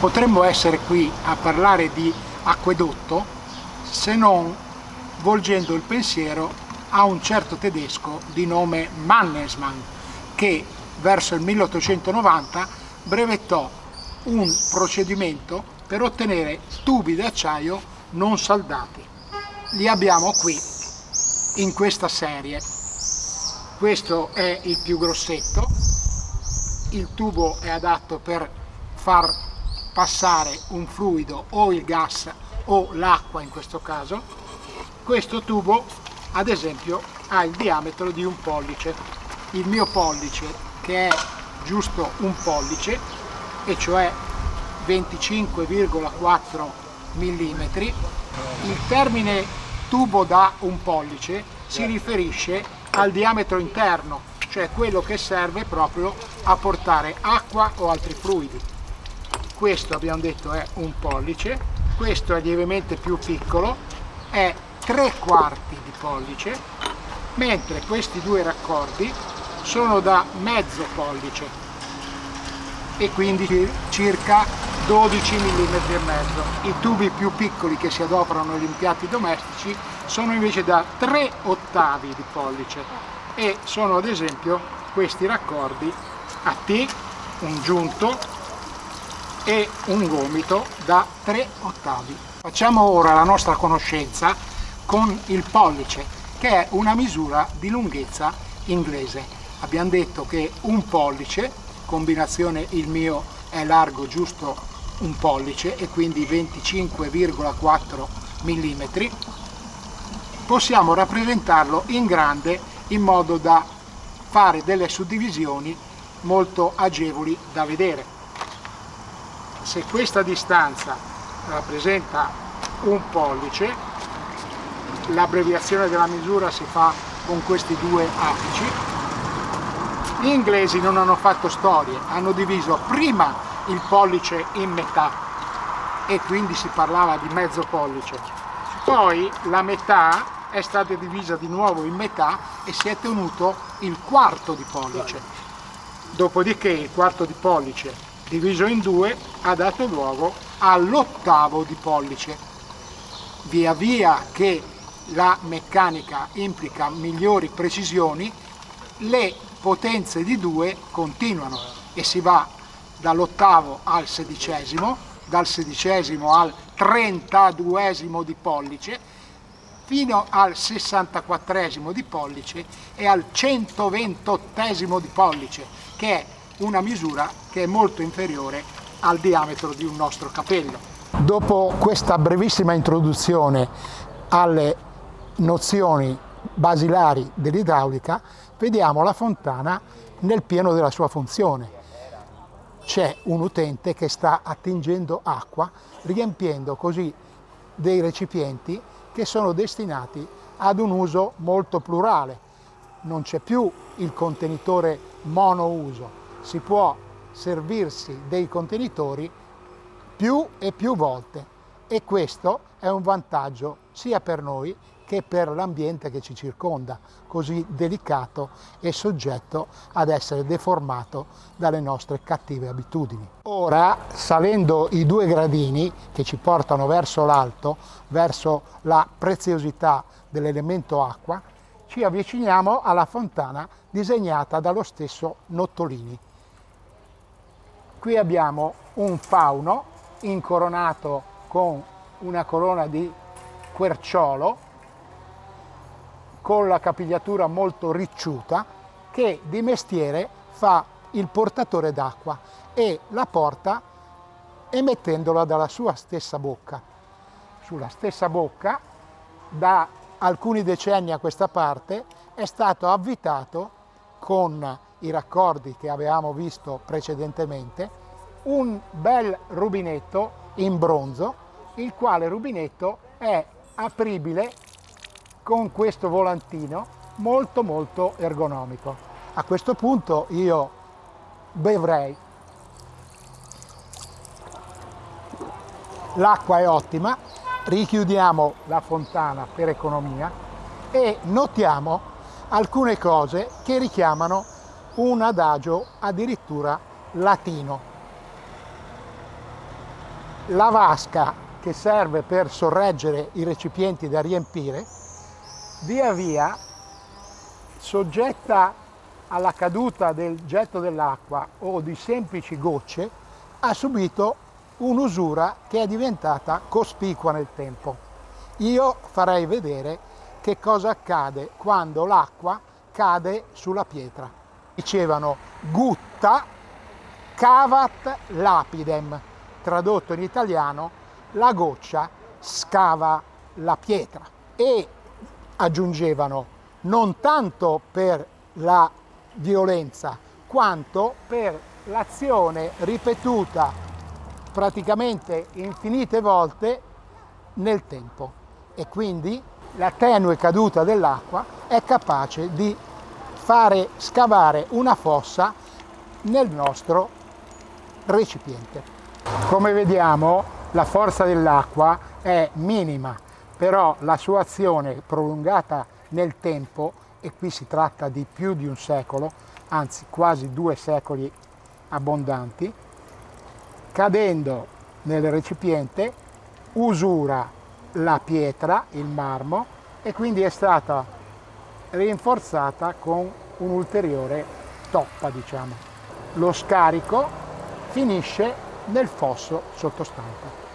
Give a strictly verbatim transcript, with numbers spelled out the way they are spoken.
potremmo essere qui a parlare di acquedotto se non volgendo il pensiero a un certo tedesco di nome Mannesmann, che verso il milleottocentonovanta brevettò un procedimento per ottenere tubi d'acciaio non saldati. Li abbiamo qui in questa serie. Questo è il più grossetto, il tubo è adatto per far passare un fluido o il gas o l'acqua in questo caso. Questo tubo ad esempio ha il diametro di un pollice. Il mio pollice, che è giusto un pollice, e cioè venticinque virgola quattro millimetri, il termine tubo da un pollice si riferisce al diametro interno, cioè quello che serve proprio a portare acqua o altri fluidi. Questo abbiamo detto è un pollice, questo è lievemente più piccolo, è tre quarti di pollice, mentre questi due raccordi sono da mezzo pollice e quindi circa dodici millimetri e mezzo. I tubi più piccoli che si adoperano negli impianti domestici sono invece da tre ottavi di pollice e sono ad esempio questi raccordi a T, un giunto e un gomito da tre ottavi. Facciamo ora la nostra conoscenza con il pollice, che è una misura di lunghezza inglese. Abbiamo detto che un pollice, combinazione il mio è largo giusto un pollice e quindi venticinque virgola quattro millimetri, possiamo rappresentarlo in grande in modo da fare delle suddivisioni molto agevoli da vedere. Se questa distanza rappresenta un pollice, l'abbreviazione della misura si fa con questi due apici. Gli inglesi non hanno fatto storie, hanno diviso prima il pollice in metà e quindi si parlava di mezzo pollice. Poi la metà è stata divisa di nuovo in metà e si è tenuto il quarto di pollice. Dopodiché il quarto di pollice diviso in due ha dato luogo all'ottavo di pollice. Via via che la meccanica implica migliori precisioni, le potenze di due continuano e si va dall'ottavo al sedicesimo, dal sedicesimo al trentaduesimo di pollice, fino al sessantaquattresimo di pollice e al centoventottesimo di pollice, che è una misura che è molto inferiore al diametro di un nostro capello. Dopo questa brevissima introduzione alle nozioni basilari dell'idraulica, vediamo la fontana nel pieno della sua funzione. C'è un utente che sta attingendo acqua, riempiendo così dei recipienti che sono destinati ad un uso molto plurale. Non c'è più il contenitore monouso, si può servirsi dei contenitori più e più volte e questo è un vantaggio sia per noi che per l'ambiente che ci circonda, così delicato e soggetto ad essere deformato dalle nostre cattive abitudini. Ora, salendo i due gradini che ci portano verso l'alto, verso la preziosità dell'elemento acqua, ci avviciniamo alla fontana disegnata dallo stesso Nottolini. Qui abbiamo un fauno incoronato con una corona di querciolo, con la capigliatura molto ricciuta, che di mestiere fa il portatore d'acqua e la porta emettendola dalla sua stessa bocca. Sulla stessa bocca, da alcuni decenni a questa parte, è stato avvitato con i raccordi che avevamo visto precedentemente un bel rubinetto in bronzo, il quale rubinetto è apribile con questo volantino molto molto ergonomico. A questo punto io bevrei. L'acqua è ottima, richiudiamo la fontana per economia e notiamo alcune cose che richiamano un adagio addirittura latino. la vasca che serve per sorreggere i recipienti da riempire, via via, soggetta alla caduta del getto dell'acqua o di semplici gocce, ha subito un'usura che è diventata cospicua nel tempo. Io farei vedere che cosa accade quando l'acqua cade sulla pietra. Dicevano gutta cavat lapidem, tradotto in italiano, la goccia scava la pietra, e aggiungevano non tanto per la violenza quanto per l'azione ripetuta praticamente infinite volte nel tempo, e quindi la tenue caduta dell'acqua è capace di fare scavare una fossa nel nostro recipiente. Come vediamo, la forza dell'acqua è minima, però la sua azione prolungata nel tempo, e qui si tratta di più di un secolo, anzi quasi due secoli abbondanti, cadendo nel recipiente usura la pietra, il marmo, e quindi è stata rinforzata con un'ulteriore toppa, diciamo. Lo scarico finisce nel fosso sottostante.